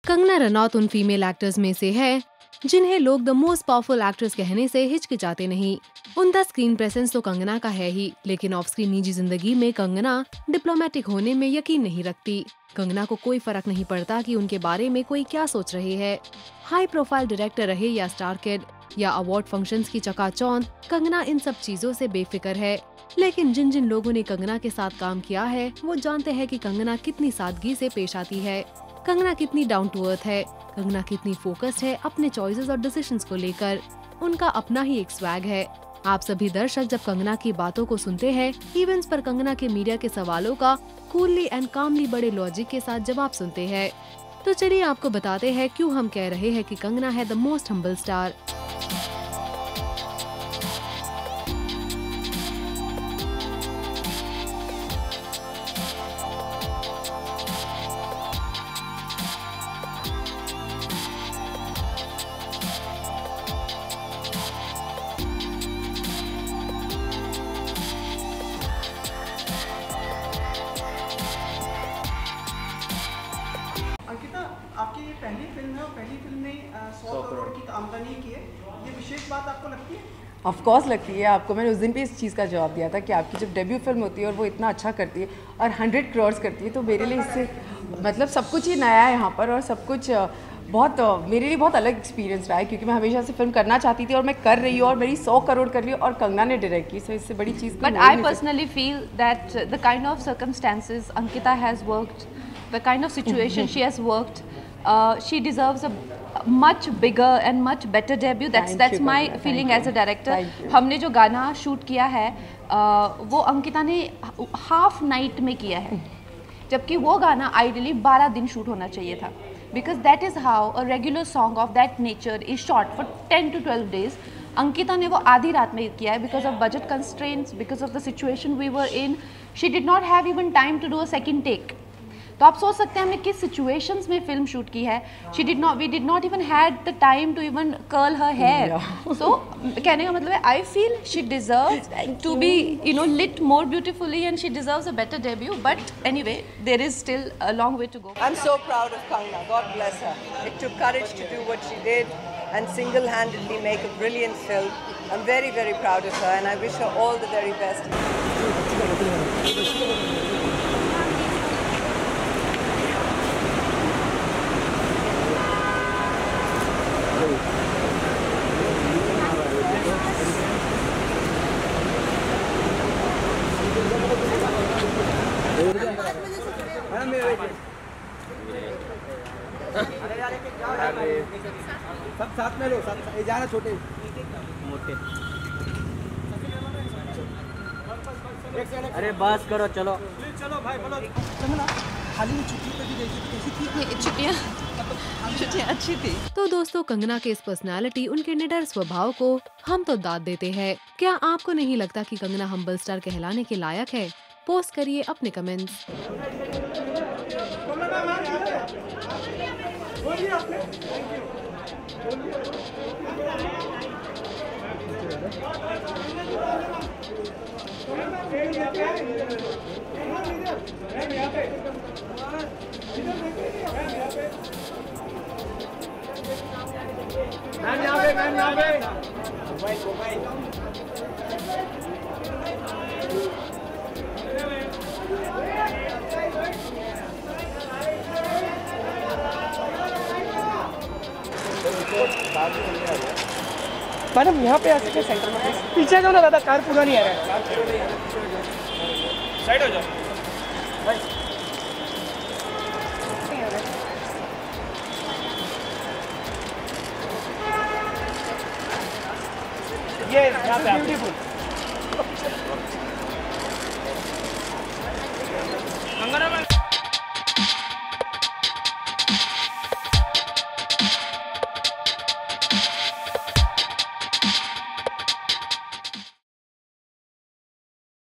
कंगना रनौत उन female actors में से है जिन्हें लोग द मोस्ट पावरफुल एक्ट्रेस कहने से हिचकिचाते नहीं। उनका स्क्रीन प्रेजेंस तो कंगना का है ही, लेकिन ऑफ स्क्रीन निजी जिंदगी में कंगना डिप्लोमेटिक होने में यकीन नहीं रखती। कंगना को कोई फर्क नहीं पड़ता कि उनके बारे में कोई क्या सोच रहे है। हाई प्रोफाइल डायरेक्टर रहे या स्टार किड या अवार्ड फंक्शंस की चकाचौंध, कंगना इन सब चीजों से बेफिक्र है। लेकिन जिन जिन लोगों ने कंगना के साथ काम किया है वो जानते हैं कि कंगना कितनी सादगी से पेश आती है, कंगना कितनी डाउन टू अर्थ है, कंगना कितनी फोकस्ड है अपने चॉइसेस और डिसीजंस को लेकर। उनका अपना ही एक स्वैग है। आप सभी दर्शक जब कंगना की बातों को सुनते हैं, इवेंट्स पर कंगना के मीडिया के सवालों का कूलली एंड कामली बड़े लॉजिक के साथ जवाब सुनते हैं। तो चलिए आपको बताते हैं क्यों हम कह रहे हैं कि कंगना है द मोस्ट हम्बल स्टार। आपकी ये पहली फिल्म है और पहली फिल्म ने 100 करोड़ की आमदनी की है, ये विशेष बात आपको लगती है? ऑफ कोर्स लगती है। आपको मैंने उस दिन भी इस चीज़ का जवाब दिया था कि आपकी जब डेब्यू फिल्म होती है और वो इतना अच्छा करती है और 100 करोड़ करती है, तो मेरे लिए इससे मतलब सब कुछ ही नया है यहाँ पर, और सब कुछ बहुत मेरे लिए बहुत अलग एक्सपीरियंस रहा है, क्योंकि मैं हमेशा से फिल्म करना चाहती थी और मैं कर रही हूँ और मेरी 100 करोड़ कर ली और कंगना ने डायरेक्ट की, सो इससे बड़ी चीज़। But I personally feel that the kind of circumstances Ankita has worked, the kind of situation she has worked, she deserves a much bigger and much better debut. That's my feeling as a director. हमने जो गाना shoot किया है वो अंकिता ने half night में किया है, जबकि वो गाना आइडियली 12 दिन शूट होना चाहिए था, because that is how a regular song of that nature is shot for 10 to 12 days. Ankita ने वो आधी रात में किया है because of budget constraints, because of the situation we were in. She did not have even time to do a second take. तो आप सोच सकते हैं हमने किस सिचुएशंस में फिल्म शूट की है। We did not even had the time to even curl her hair. So कहने का मतलब है I feel she deserves to be lit more beautifully and she deserves a better debut, but anyway there is still a long way to go. I am so proud of Kangana, God bless her. It took courage to do what she did and single-handedly make a brilliant film. I'm very, very proud of her and I wish her all the very best. सब साथ में लो, सब जाना छोटे मोटे। अरे बस करो, चलो चलो भाई बोलो। हाल ही में छुट्टी पे भी गई थी, कैसी थी? छुट्टियाँ अच्छी थी। तो दोस्तों, कंगना के इस पर्सनालिटी, उनके निडर स्वभाव को हम तो दाद देते हैं। क्या आपको नहीं लगता कि कंगना हम्बल स्टार कहलाने के लायक है? पोस्ट करिए अपने कमेंट्स। मैडम यहाँ पे आ सकते सेंटर में, पीछे जाओ ना दादा, कार पूरा नहीं आ रहा है। साइड हो जाओ भाई। ये यहाँ पे ब्यूटीफुल।